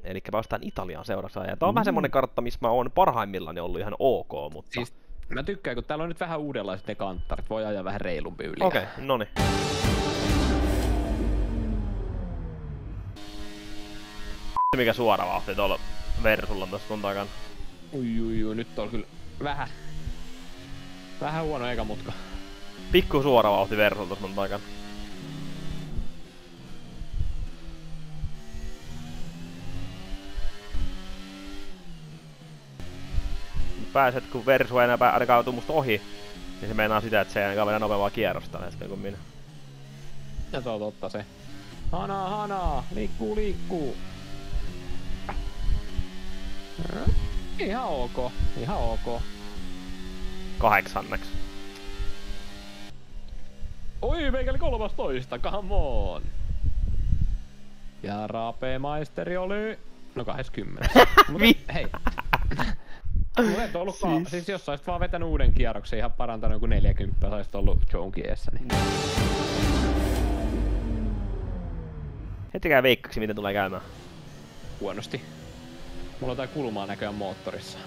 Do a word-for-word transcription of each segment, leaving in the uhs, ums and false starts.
Eli mä ostan Italian seuraavaksi ajan. Tää on mm. vähän semmonen kartta, missä mä oon parhaimmillaan ollut ihan ok, mutta... Siis, mä tykkään, kun täällä on nyt vähän uudenlaiset ne kanttarit. Voi ajaa vähän reilumpi yli. Okei, okay, noni. Mikä suora vauhti tuolla Versulla tossa mun takana. Ui ui ui, nyt on kyllä vähän... Vähän huono eka mutka. Pikku suora vauhti Versulla tossa mun takana. Pääset, kun Versu ei enää ainakaan tuu musta ohi, niin se meinaa sitä, että se ei ainakaan mennä nopeampaa kierrosta hetken kuin minä. Ja se on totta se. Hana, hana! Liikkuu, liikkuu! Ihan ok, ihan ok. Kahdeksanneksi. Oi, meikäli kolmastoista, come on! Ja Rape-maisteri oli... No kahdeskymmenes. Mutta hei. Mulla et ollutkaan, siis... siis jos saisit vaan vetänyt uuden kierroksen, ihan parantanut joku neljäkymmentä, saisit ollut Jonkin eessä, niin... Hetikään veikkaksi, miten tulee käymään. Huonosti. Mulla on tää kulmaa näköjään moottorissa.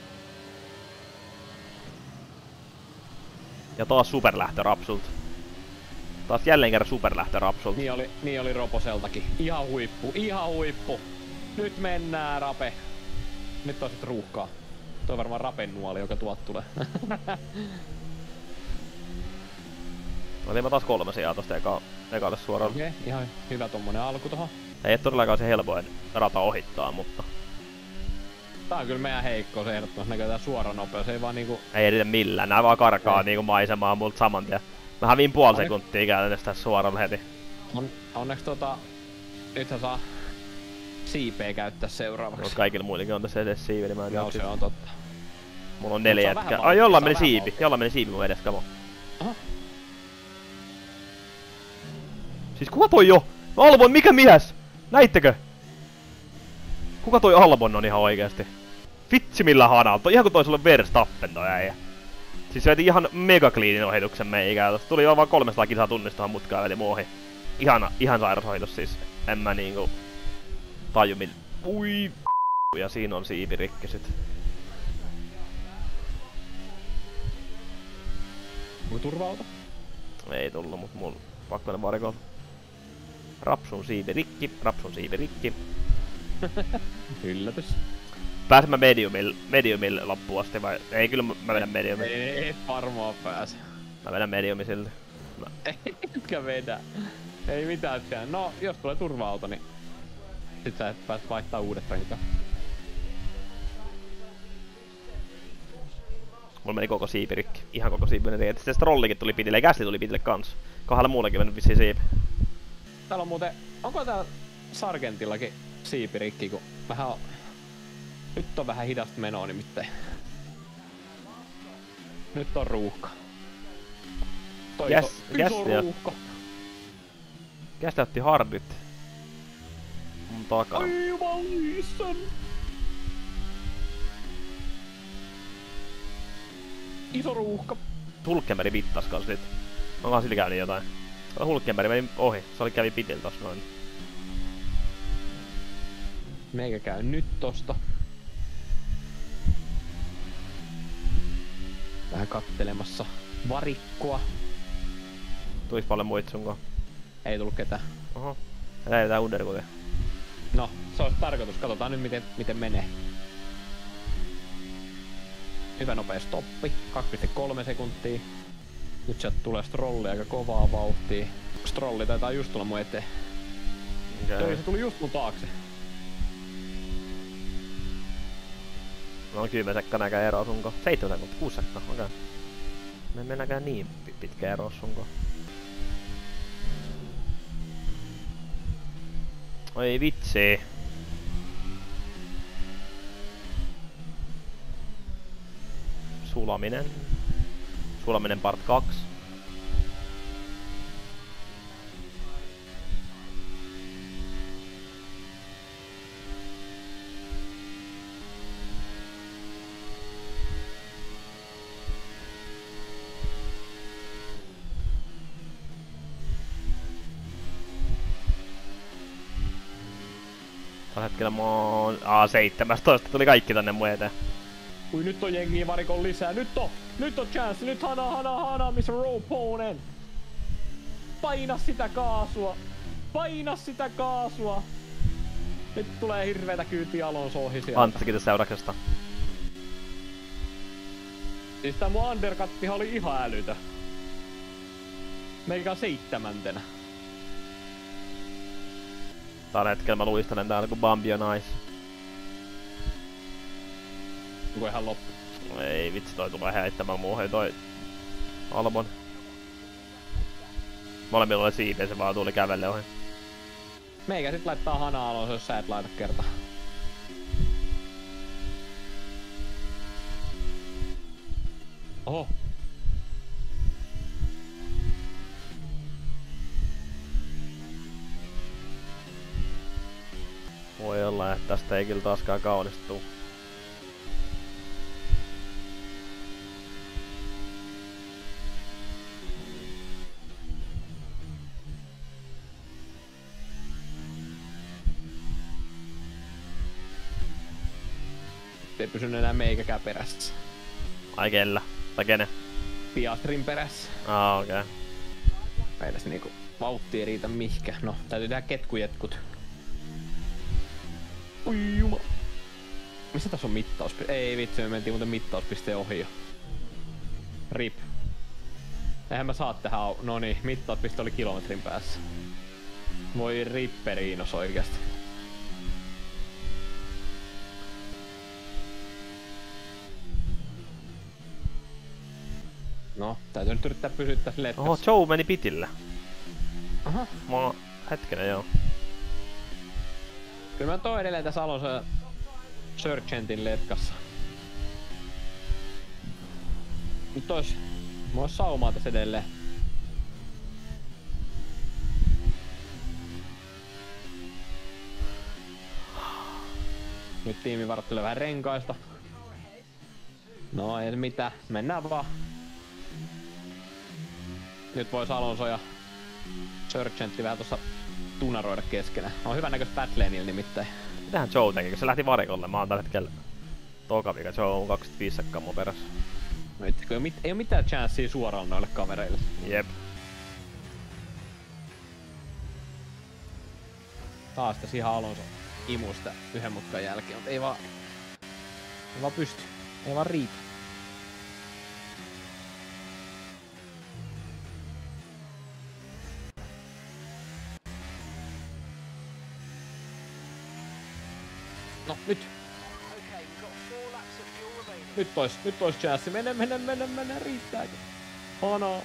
Ja taas superlähtö Rapsulta. Taas jälleen kerran superlähtö Rapsulta. Niin oli, niin oli Roposeltakin. Ihan huippu, ihan huippu. Nyt mennään, Rape. Nyt on sit ruuhkaa. Tuo on varmaan Rapen nuoli, joka tuolta tulee. Otin mä taas kolme sijaa tosta eka, ekalle suoraan. Okei, okay, ihan hyvä tommonen alku tohon. Ei et todellakaan se helpoin rata ohittaa, mutta... Tää on kyllä meidän heikko, se ehdottomasti näkyy tää suora nopeus, ei vaan niinku... Ei editä millään, nää vaan karkaa ei. Niinku maisemaa multa saman tien. Mä häviin puoli Onne... sekuntia käytännössä tässä suoralla heti. On, onneks tota... Nythän saa... siipeä käyttää seuraavaksi. Mut kaikilla muillekin on tässä edes siivi, niin mä en Joo, se on totta. Mulla on neljä jätkää. Ai jollain meni siipi, jollain meni siipi mun edes, kamo. Aha. Siis kuka toi jo? Albon, mikä mies? Näittekö? Kuka toi Albon on ihan oikeesti? Vitsi millä hanalta, ihan kun toi sulle Verstappen toi äijä. Siis se veti ihan mega cleanin ohituksen meikää. Tuli jo vaan kolmesataa kilsaa tunnista tohon mutkaan veti mun ohi. Ihana, ihan sairas ohitus siis. En mä niinku... taju mil... Ui ja siinä on siipi rikki sit. Voi turvauta? Ei tullu, mut mulla pakko mennä varikolla. Rapsun siipi rikki, rapsun siipi rikki. Yllätys. Pääsen mä mediumille, mediumille loppuun asti vai? Ei kyllä mä vedän mediumille. Ei, ei varmaan pääse. Mä vedän mediumi silti. No. Etkä vedä. Ei mitään siellä. No, jos tulee turva-auto, niin sit sä et pääs vaihtaa uudet renkaat. Mulla meni koko siipi rikki. Ihan koko siipi meni rikki. Sitten trollikin tuli pitille, käsli tuli pitille kans. Kahdella muullakin mennyt vissiin siipi. Täällä on muuten... Onko täällä Sargentillakin siipi rikki, kun vähän on... Nyt on vähän hidasta menoa nimittäin. Nyt on ruuhka. Toi Jäs, iso, jäs, iso ruuhka. Kästä otti hardit. Mun takana. Ai jumalissaan. Iso ruuhka. Hulkenberg vittas kans nyt. Onkohan sillä käynyt jotain? Hulkenberg meni ohi. Se oli kävi pitil tossa noin. Meikä käy nyt tosta. Vähän kattelemassa varikkoa. Tulis paljon muit sunko? Ei tullut ketään. Oho. Lähdetään undercoolia. No, se olisi tarkoitus. Katsotaan nyt miten, miten menee. Hyvä nopea stoppi. kaksi pilkku kolme sekuntia. Nyt sieltä tulee Strolli aika kovaa vauhtia. Strolli taitaa just tulla mun eteen. Okay. Toi se tuli just mun taakse. No kymmenen sekka näkään eroa sunko. seitsemän sekuntia, kuusi sekka, okei. Okay. Me emme näkään niin pitkä eroa sunko. Oi vitsi. Sulaminen. Sulaminen part kaksi. Tällä hetkellä mä oon... Aa, seitsemästoista tuli kaikki tänne mun eteen. Ui, nyt on jengiä varikon lisää. Nyt on! Nyt on chance! Nyt hana, hana, hana, missä Roponen! Paina sitä kaasua! Paina sitä kaasua! Nyt tulee hirveetä kyytiä Alonso ohi sieltä. Antti, kiitos seurauksesta. Siis tää mun undercuttihan oli ihan älytö. Meikä seitsemäntenä. Tällä hetkellä mä luistelen täällä kun Bambi on nice. Onko ihan loppu? Ei vitsi, toi tulee heittämään muuhun toi Albon. Molemmilla oli siipiä, se vaan tuli kävelle ohi. Meikä sit laittaa Hana Alonso, jos sä et laita kertaa. Oho. Voi olla, että tästä ei kyllä taaskaan kaunistuu. Ei pysynyt enää meikäkään perässä. Ai kellä? Tai kenen? Piastrin perässä. Aa, okei. Okay. Meillä se niinku vauhti ei riitä mihkä. No, täytyy tehdä ketkujetkut. Oi juma. Missä tässä on mittauspiste? Ei vitsi, me mentiin muuten mittauspisteen ohi jo. Rip. Eihän mä saa tähän au... Noniin, mittauspiste oli kilometrin päässä. Voi ripperiinos oikeesti. No, täytyy nyt yrittää pysyä tässä letkassa. Oho, Joe meni pitille. Aha. Mä oon hetkinen, joo. Kyllä mä toin edelleen tässä Alonso ja Sargentin letkassa. Nyt ois... Mä ois saumaa tässä edelleen. Nyt tiimi varattelee vähän renkaista. No ei mitään, mennään vaan. Nyt vois Alonso ja Sargentti vähän tossa tunaroida keskenään. On hyvän näköistä battleeniillä nimittäin. Mitähän Joe teki, kun se lähti varikolle? Mä oon tällä hetkellä toka vika. Joe on kaksikymmentäviisi sekkaa mun perässä. No itse, ei, mit, ei oo mitään chanssiä suoraan noille kavereille. Jep. Taas tässä ihan Alonso imusta yhden mutkan jälkeen, mutta ei vaan... Ei vaan pysty. Ei vaan riitä. No, nyt! Nyt ois, nyt ois chanssi. Mene, mene, mene, mene, riittääkö? Hana!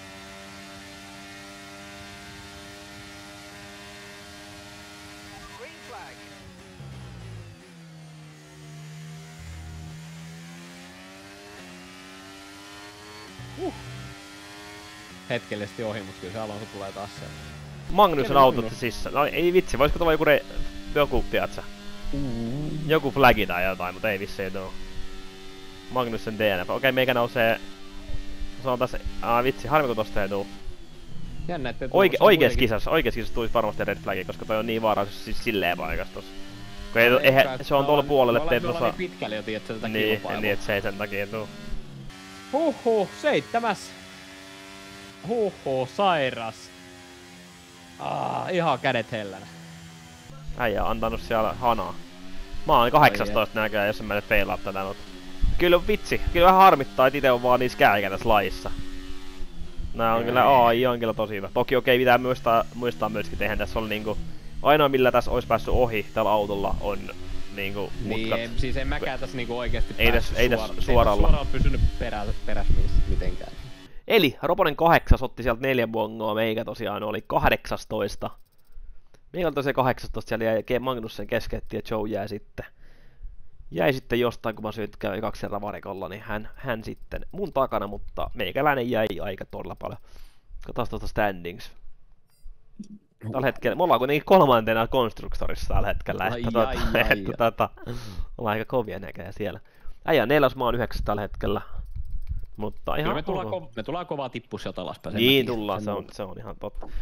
Uh. Hetkellisesti ohi, mut kyllä se Alonso tulee taas sieltä. Magnus on autotti sisään. No ei vitsi, voisiko tulla joku re... joku, tiiätsä? Uh. Joku flagi tai jotain, mutta ei vissi ei tuu. Magnussen D N F. Okei, meikä nousee... Se on tässä... Aa vitsi, harmi kun tosta ei tuu. Jännä, ettei Oike, oikees kisassa, oikees kisassa tulisi varmasti red flagi, koska toi on niin vaarallisesti siis silleen paikassa tossa. Kun ei, eihän, se on tuolla puolelle, ettei tuossa... niin pitkälle jo, tiedätkö, tätä niin, kilpailua. niin, et se ei sen takia tuu. Huhhuh, seitsemäs. Huhhuh, sairas. Ah, ihan kädet hellänä. Äijä on antanut siellä hanaa. Mä oon kahdeksantoista näköjään, jos en mä nyt feilaa tätä noita. Kyllä vitsi, kyllä vähän harmittaa, et ite on vaan niissä käikä tässä lajissa. Nää on kyllä, A I on kyllä tosi hyvä. Toki okei, pitää muistaa, muistaa myöskin, että eihän tässä oli niinku... Ainoa millä tässä ois päässyt ohi tällä autolla on niinku mutkat. Niin, siis en mäkään tässä niinku oikeesti ei päässyt täs, ei suora, täs suoralla. Ei tässä pysynyt perä, perässä mitenkään. Eli Roponen kahdeksas otti sieltä neljä bongoa, meikä tosiaan oli kahdeksastoista. Meikä oli tosiaan kahdeksastoista, siellä jäi Magnussen keskeytti ja Joe jäi sitten. Jäi sitten jostain, kun mä syyn kävi kaksi kerran varikolla, niin hän, hän sitten mun takana, mutta meikäläinen jäi aika todella paljon. Katsotaan tuosta standings. Tällä hetkellä, me ollaan kuitenkin kolmantena Constructorissa tällä hetkellä, että, ai, tota, ai, ai, että tota, ollaan aika kovia näköjään siellä. Äijä neljäs, mä oon yhdeksäs tällä hetkellä. Mutta ihan... Kyllä me tullaan, ko- me tullaan kovaa tippua sieltä alaspäin. Niin tullaan, se on, se on ihan totta.